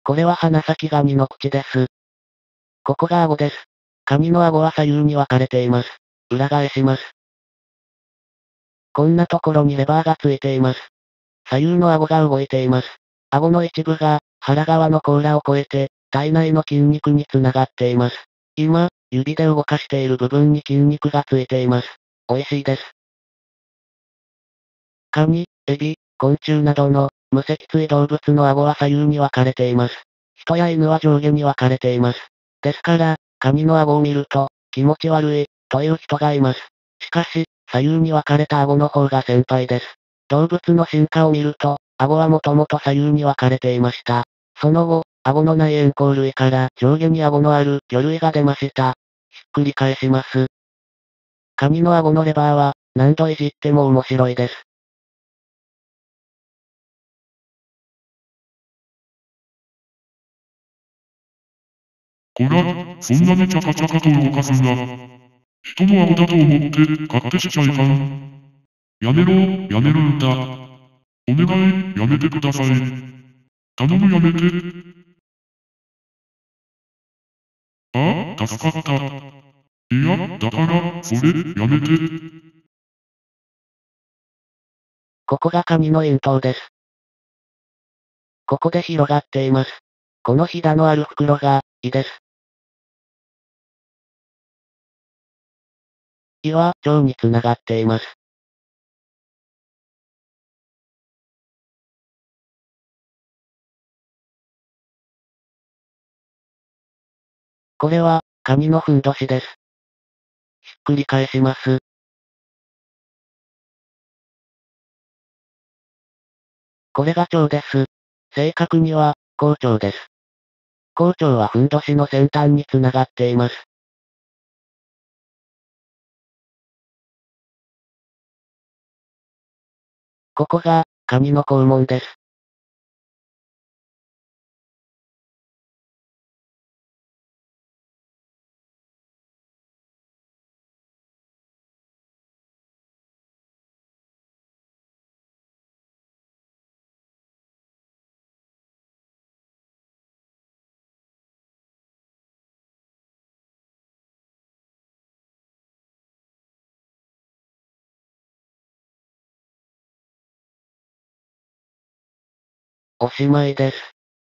これは鼻先ガニの口です。ここが顎です。カニの顎は左右に分かれています。裏返します。こんなところにレバーがついています。左右の顎が動いています。顎の一部が、腹側の甲羅を越えて、体内の筋肉につながっています。今、指で動かしている部分に筋肉がついています。美味しいです。カニ、エビ、昆虫などの、無脊椎動物の顎は左右に分かれています。人や犬は上下に分かれています。ですから、カニの顎を見ると、気持ち悪い、という人がいます。しかし、左右に分かれた顎の方が先輩です。動物の進化を見ると、顎はもともと左右に分かれていました。その後、顎のない円孔類から上下に顎のある魚類が出ました。ひっくり返します。カニの顎のレバーは、何度いじっても面白いです。 こら、そんなにチャカチャカと動かすんだ。人の顎だと思って、勝手しちゃいかん。やめろ、やめるんだ。お願い、やめてください。頼むやめて。ああ、助かった。いや、だから、それ、やめて。 ここがカニの咽頭です。ここで広がっています。このひだのある袋が、胃です。胃は、腸につながっています。これは、カニのふんどしです。ひっくり返します。これが腸です。正確には、後腸です。後腸はふんどしの先端につながっています。ここが、カニの肛門です。おしまいです。